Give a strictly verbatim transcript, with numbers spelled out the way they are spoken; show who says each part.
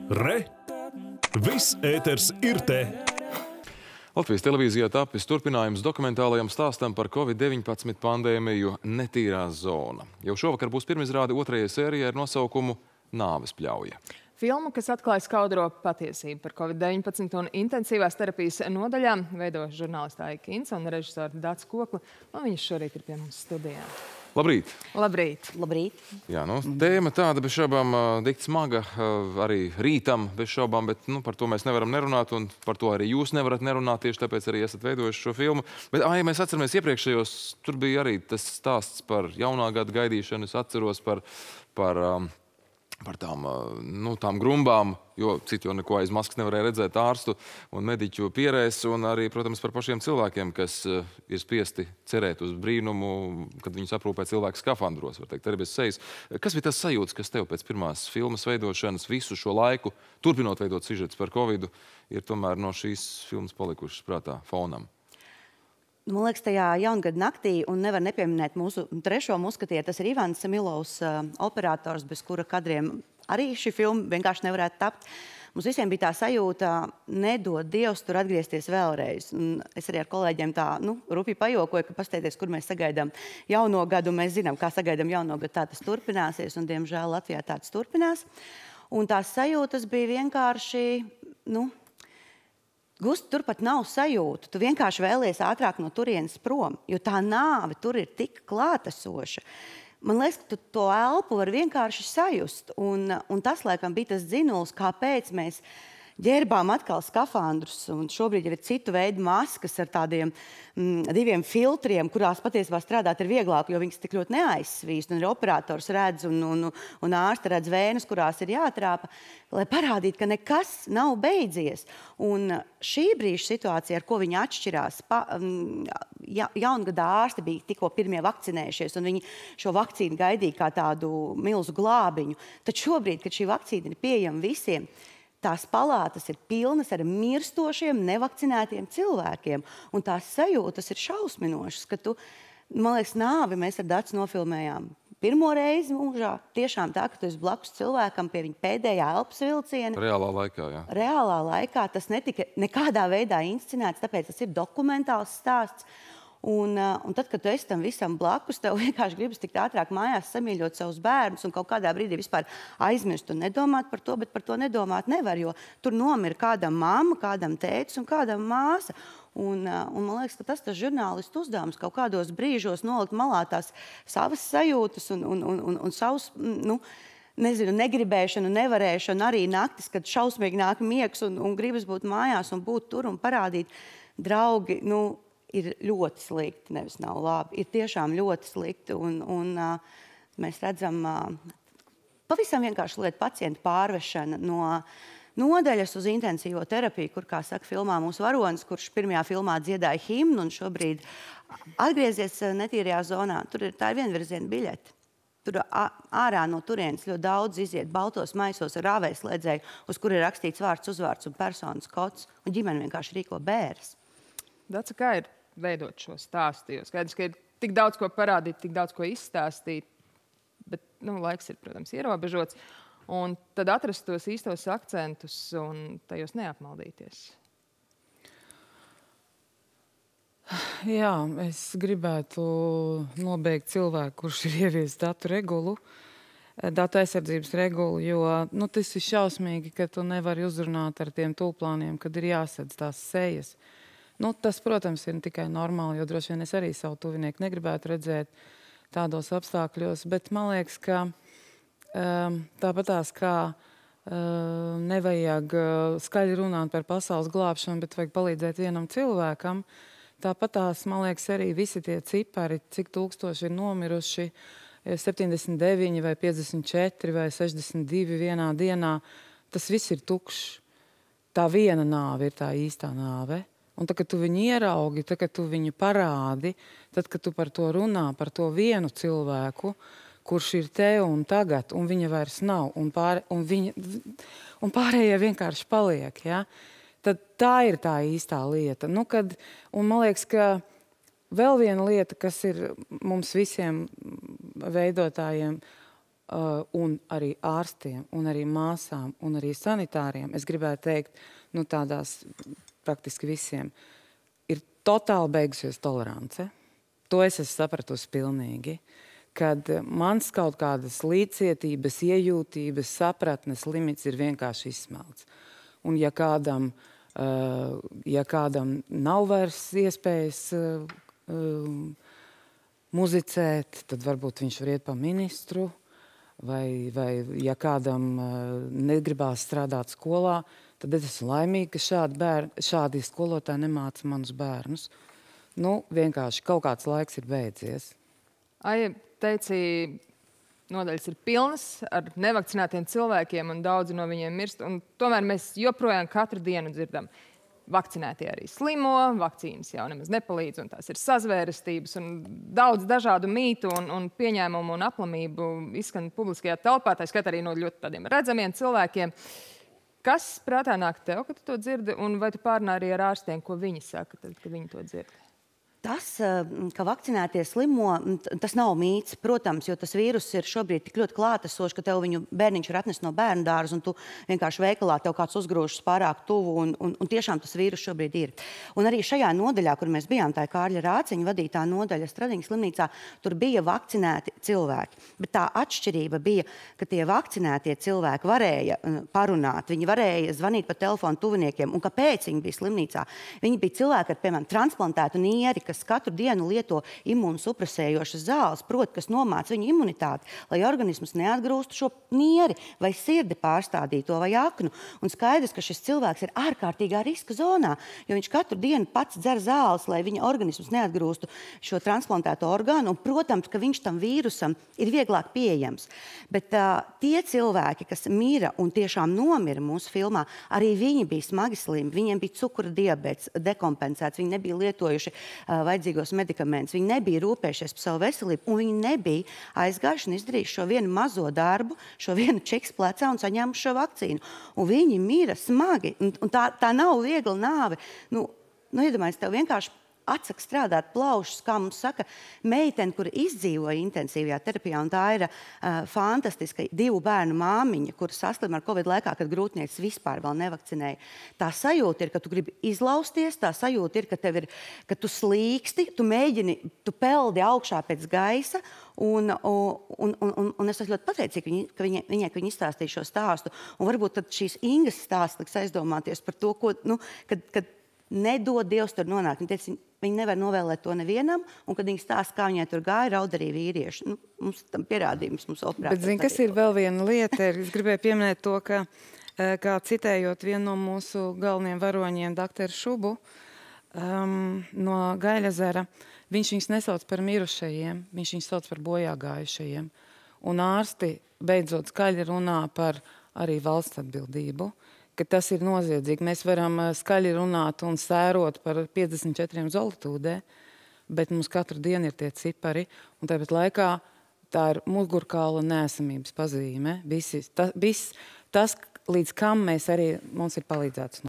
Speaker 1: Re! Viss ēters ir te!
Speaker 2: Latvijas televīzijā tapis turpinājums dokumentālajam stāstam par Covid deviņpadsmit pandēmiju Netīrā zona. Jau šovakar būs pirmizrāde otrajai sērijai ar nosaukumu Nāves pļauja.
Speaker 3: Filmu, kas atklāja skaudro patiesību par Covid deviņpadsmit un intensīvās terapijas nodaļām, veido žurnālista Aija Kins un režisora Dats Kokle, un viņš šorīt ir pie mums studijā.
Speaker 2: Labrīt!
Speaker 3: Labrīt!
Speaker 4: Labrīt!
Speaker 2: Jā, nu, tēma tāda bez šaubām dikt smaga, arī rītam bez šaubām, bet nu, par to mēs nevaram nerunāt, un par to arī jūs nevarat nerunāt, tieši tāpēc arī esat veidojuši šo filmu. Bet, ā, ja mēs atceramies iepriekšējos, tur bija arī tas stāsts par jaunā gada gaidīšanu, es atceros par, par, par tām, nu, tām grumbām, jo citi jau neko aiz maskas nevarēja redzēt, ārstu un mediķu pierēs, un arī, protams, par pašiem cilvēkiem, kas ir spiesti cerēt uz brīnumu, kad viņus aprūpē cilvēku skafandros, var teikt, arī bez sejas. Kas bija tas sajūts, kas tev pēc pirmās filmas veidošanas visu šo laiku, turpinot veidot sižets par Covidu, ir tomēr no šīs filmas palikušas prātā fonam?
Speaker 4: Man liekas, tajā jaungada naktī, un nevar nepieminēt mūsu trešo muskatieri, tas ir Ivans Milovs, operators, bez kura kadriem arī šī filma vienkārši nevarētu tapt. Mums visiem bija tā sajūta, nedod Dievs tur atgriezties vēlreiz. Un es arī ar kolēģiem tā, nu, rupi pajokoju, ka pasteikties, kur mēs sagaidām jauno gadu, un mēs zinām, kā sagaidām jauno gadu, tā tas turpināsies, un diemžēl Latvijā tāds turpinās. Un tās sajūtas bija vienkārši, nu, Gust, tur pat nav sajūta. Tu vienkārši vēlies ātrāk no turienes prom, jo tā nāve tur ir tik klātesoša. Man liekas, ka tu to elpu var vienkārši sajust. Un, un tas, laikam, bija tas dzinuls, kāpēc mēs ģērbām atkal skafandrus. Un šobrīd jau ir citu veidu maskas ar tādiem mm, diviem filtriem, kurās patiesībā strādāt ir vieglāk, jo viņas tik ļoti neaizsvīst. Un ir operators redz un, un, un ārsta redz vēnus, kurās ir jātrāpa, lai parādītu, ka nekas nav beidzies. Un šī brīža situācija, ar ko viņi atšķirās, pa, ja, jaungadā ārsti bija tikko pirmie vakcinējušies, un viņi šo vakcīnu gaidīja kā tādu milzu glābiņu. Tad šobrīd, kad šī vakcīna ir pieejama visiem, tās palātas ir pilnas ar mirstošiem, nevakcinētiem cilvēkiem. Un tās sajūtas ir šausminošas, ka tu, man liekas, nāvi mēs ar Dats nofilmējām pirmo reizi mūžā. Tiešām tā, ka tu esi blakus cilvēkam pie viņa pēdējā elpas vilciena.
Speaker 2: Reālā laikā, jā.
Speaker 4: Reālā laikā tas netika nekādā veidā inscenēts, tāpēc tas ir dokumentāls stāsts. Un, un tad, kad tu esi tam visam blakus, tev vienkārši gribas tikt ātrāk mājās, samīļot savus bērnus un kaut kādā brīdī vispār aizmirst un nedomāt par to, bet par to nedomāt nevar, jo tur nomira kādam mamma, kādam tētis un kādam māsa. Un, un man liekas, ka tas tas žurnālistu uzdevums kaut kādos brīžos nolikt malā tās savas sajūtas un, un, un, un, un savus, nu, nezinu, negribēšanu, nevarēšanu, arī naktis, kad šausmīgi nāk miegs un, un gribas būt mājās un būt tur un parādīt, draugi, nu, ir ļoti slikti, nevis nav labi. Ir tiešām ļoti slikti, un, un uh, mēs redzam uh, pavisam vienkārši lieta pacientu pārvešana no nodaļas uz intensīvo terapiju, kur, kā saka filmā, mūsu varonis, kurš pirmajā filmā dziedāja himnu, un šobrīd atgriezies netīrajā zonā. Tur ir tā ir vienvirziena biļete. Tur ārā no turienes ļoti daudz iziet baltos maisos ar rāvējslēdzēju, uz kur ir rakstīts vārds, uzvārds un personas kods, un ģimene vienkārši rīko bēres.
Speaker 3: Dats, kā ir veidot šo stāstu? Jo skaidrs, ka ir tik daudz ko parādīt, tik daudz ko izstāstīt, bet, nu, laiks ir, protams, ierobežots. Un tad atrast tos īstos akcentus un tajos neapmaldīties.
Speaker 5: Jā, es gribētu nobeigt cilvēku, kurš ir ievies datu regulu, datu aizsardzības regulu, jo, nu, tas ir šausmīgi, ka tu nevari uzrunāt ar tiem tūplāniem, kad ir jāsedz tās sejas. Nu, tas, protams, ir tikai normāli, jo droši vien es arī savu tuvinieku negribētu redzēt tādos apstākļos, bet man liekas, ka um, tāpatās kā um, nevajag uh, skaļi runāt par pasaules glābšanu, bet vajag palīdzēt vienam cilvēkam, tāpatās, man liekas, arī visi tie cipari, cik tūkstoši ir nomiruši, septiņdesmit deviņi vai piecdesmit četri vai sešdesmit divi vienā dienā, tas viss ir tukšs. Tā viena nāve ir tā īstā nāve. Un tad, kad tu viņu ieraugi, tad, kad tu viņu parādi, tad, kad tu par to runā, par to vienu cilvēku, kurš ir te un tagad, un viņa vairs nav, un, pār, un, viņa, un pārējie vienkārši paliek, ja? Tad tā ir tā īstā lieta. Nu, kad, un man liekas, ka vēl viena lieta, kas ir mums visiem veidotājiem uh, un arī ārstiem, un arī māsām, un arī sanitāriem, es gribētu teikt, nu tādās praktiski visiem, ir totāli beigusies tolerance. To es esmu sapratusi pilnīgi, kad mans kaut kādas līdzcietības, iejūtības, sapratnes limits ir vienkārši izsmelts. Un ja kādam, uh, ja kādam nav vairs iespējas uh, uh, muzicēt, tad varbūt viņš var iet pa ministru, vai, vai ja kādam uh, negribās strādāt skolā, tad es esmu laimīga, ka šādi, bērni, šādi skolotāji nemāca manus bērnus. Nu, vienkārši kaut kāds laiks ir beidzies.
Speaker 3: Aija teici, nodaļas ir pilnas ar nevakcinētiem cilvēkiem un daudzi no viņiem mirst. Un tomēr mēs joprojām katru dienu dzirdam, vakcinētie arī slimo, vakcīnas jau nemaz nepalīdz un tās ir sazvērestības un daudz dažādu mītu un, un pieņēmumu un aplamību izskan publiskajā telpā, tā skat arī no ļoti tādiem redzamiem cilvēkiem. Kas prātā nāk tev, kad tu to dzirdi, un vai tu pārunā arī ar ārstiem, ko viņi saka, tad, kad viņi to dzird?
Speaker 4: Tas, ka vakcinētie slimo, tas nav mīts, protams, jo tas vīrus ir šobrīd tik ļoti klātesošs, ka tev viņu bērniņš ir atnesis no bērnu dārza, un tu vienkārši veikalā tev kāds uzgrūžas pārāk tuvu, un, un, un tiešām tas vīrus šobrīd ir. Un arī šajā nodaļā, kur mēs bijām, tā ir Kārļa Rāciņa vadītā nodaļa Stradiņas slimnīcā, tur bija vakcinēti cilvēki. Bet tā atšķirība bija, ka tie vakcinētie cilvēki varēja parunāt, viņi varēja zvanīt pa telefonu tuviniekiem, un kāpēc viņi bija slimnīcā? Viņi bija cilvēki ar, piemēram, transplantētu nieri, kas katru dienu lieto imūnsupresējošas zāles, proti, kas nomāca viņu imunitāti, lai organisms neatgrūstu šo nieri vai sirdi pārstādīto vai aknu. Un skaidrs, ka šis cilvēks ir ārkārtīgā riska zonā, jo viņš katru dienu pats dzer zāles, lai viņa organisms neatgrūstu šo transplantēto orgānu, un, protams, ka viņš tam vīrusam ir vieglāk pieejams. Bet uh, tie cilvēki, kas mira un tiešām nomira mūsu filmā, arī viņi bija smagi slimi, viņiem bija cukura diabets dekompensēts, viņi nebija lietojuši uh, vajadzīgos medikamentus, viņi nebija rūpējušies par savu veselību, un viņi nebija aizgājuši un izdarījuši šo vienu mazo darbu, šo vienu čeks plecā un saņēmuši šo vakcīnu. Un viņi mira smagi, un, un tā, tā nav viegla nāve. Nu, nu iedomājies, tev vienkārši atsaka strādāt plaušas, kā mums saka, meitene, kura izdzīvoja intensīvajā terapijā, un tā ir uh, fantastiska divu bērnu māmiņa, kura saslima ar Covid laikā, kad grūtniecības vispār vēl nevakcinēja. Tā sajūta ir, ka tu gribi izlausties, tā sajūta ir, ka tev ir, ka tu slīksti, tu mēģini, tu peldi augšā pēc gaisa, un, un, un, un, un es esmu ļoti pateicīga, ka viņa, viņai, ka viņa izstāstīja šo stāstu, un varbūt tad šīs Ingas stāsts liks aizdomāties par to, ko, nu, kad, kad nedod Dievs tur nonākt. Viņa teica, viņi nevar novēlēt to nevienam, un kad viņi stāsta, kā viņai tur gāja, raud arī vīrieši. Nu, mums tam pierādījums, mums operātors.
Speaker 5: Bet, zin, kas ir vēl viena lieta? Es gribēju pieminēt to, ka, kā citējot vienu no mūsu galvenajiem varoņiem, doktoru Šubu, um, no Gaļazera, viņš viņus nesauc par mirušajiem, viņš viņus sauc par bojā gājušajiem. Un ārsti beidzot skaļi runā par arī valsts atbildību, ka tas ir noziedzīgi. Mēs varam skaļi runāt un sērot par piecdesmit četriem zolitūdē, bet mums katru dienu ir tie cipari, un tāpat laikā tā ir mugurkaula neesamības pazīme. Visi, ta, viss, tas, līdz kam mēs arī, mums ir palīdzēts.